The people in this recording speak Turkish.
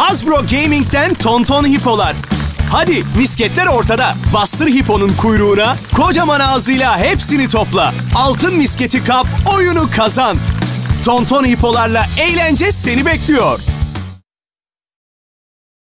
Hasbro Gaming'den Tonton Hipolar. Hadi misketler ortada. Bastır Hipo'nun kuyruğuna, kocaman ağzıyla hepsini topla. Altın misketi kap, oyunu kazan. Tonton Hipolarla eğlence seni bekliyor.